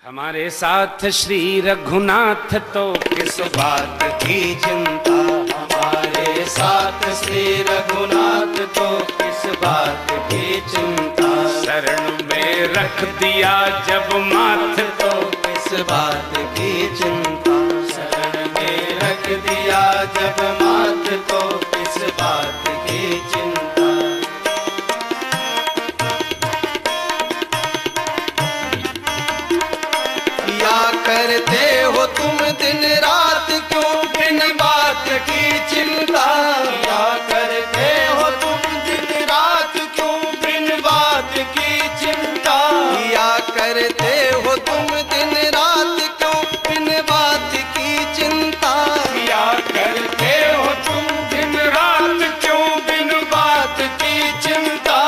हमारे साथ श्री रघुनाथ तो किस बात की चिंता। हमारे साथ श्री रघुनाथ तो किस बात की चिंता। शरण में रख दिया जब माथ तो किस बात की चिंता। शरण में रख दिया जब माथ तो किस बात की चिंता। करते हो तुम दिन रात क्यों बिन बात की चिंता। क्या करते हो तुम दिन रात क्यों बिन बात की चिंता। क्या करते हो तुम दिन रात क्यों बिन बात की चिंता। क्या करते हो तुम दिन रात क्यों बिन बात की चिंता।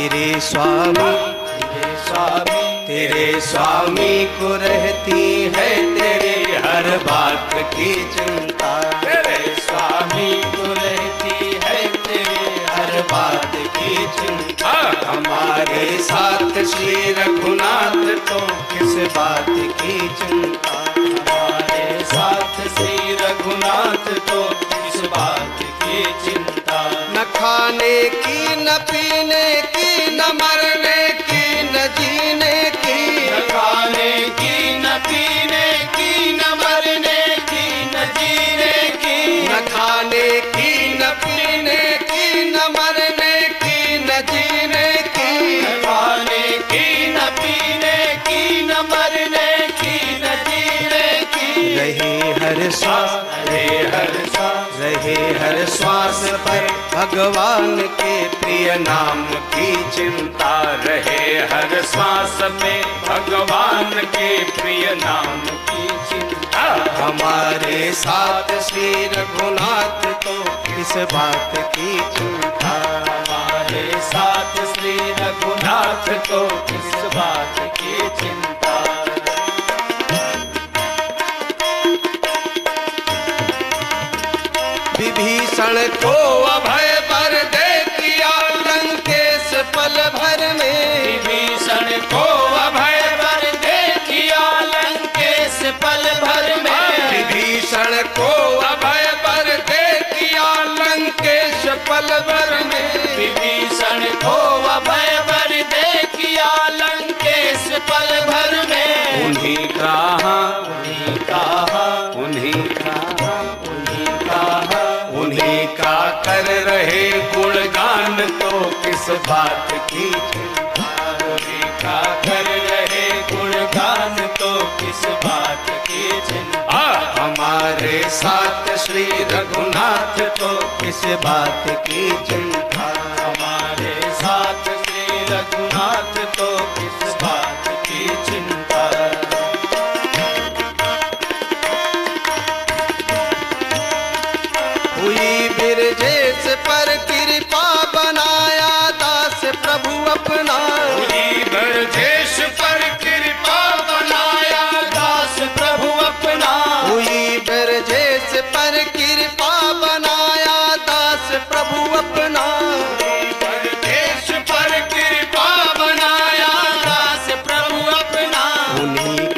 तेरे स्वामी को रहती है तेरे हर बात की चिंता। तेरे स्वामी को रहती है तेरे हर बात की चिंता। हमारे साथ श्री रघुनाथ तो किस बात की चिंता। हमारे साथ श्री रघुनाथ तो किस बात की चिंता। न खाने की न पीने की न मरने की न जीने की। न खाने की न पीने की न मरने की न जीने की। न खाने की न पीने की न मरने की न जीने की। न खाने की न पीने की न मरने की न जीने की। रहे हर श्वास रहे हर श्वास पर भगवान के प्रिय नाम की चिंता। रहे हर श्वास में भगवान के प्रिय नाम की चिंता। हमारे साथ श्री रघुनाथ तो किस बात की चिंता। हमारे साथ श्री रघुनाथ तो किस बात की चिंता। विभीषण को अभय वर दे दिया लंकेश पल भर में। विभीषण को अभय वर दे दिया लंकेश पल भर में। विभीषण को अभय वर दे दिया लंकेश पल भर में। विभीषण को अभय वर दे दिया लंकेश पल भर में। उन्हीं कहा उन्हीं का कर रहे गुणगान तो किस बात की चिंता। उन्हीं का कर रहे गुणगान तो किस बात की चिंता। हमारे साथ श्री रघुनाथ तो किस बात की चिंता। हमारे साथ श्री रघुनाथ तो किस बात की चिंता। हुई बिरजेश पर कृपा बनाया दास प्रभु अपना। हुई बिरजेश पर कृपा बनाया दास प्रभु अपना। हुई बिरजेश पर कृपा बनाया दास प्रभु अपना। बिरजेश पर कृपा बनाया दास प्रभु अपना। उन्हीं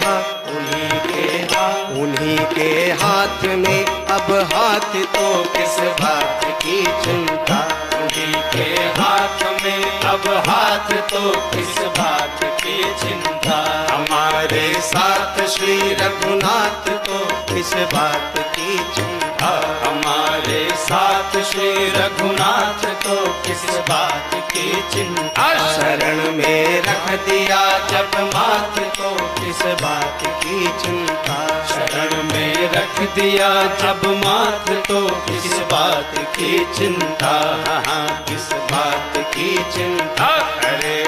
के हाथ में अब हाथ तो किस बात की चिंता। उन्हीं के हाथ में अब हाथ तो किस बात की चिंता। हमारे साथ श्री रघुनाथ तो किस बात की चिंता। हमारे साथ श्री रघुनाथ तो किस बात की चिंता। शरण में रख दिया जब माथ तो किस बात की चिंता। शरण में रख दिया जब माथ तो किस बात की चिंता। किस बात की चिंता। अरे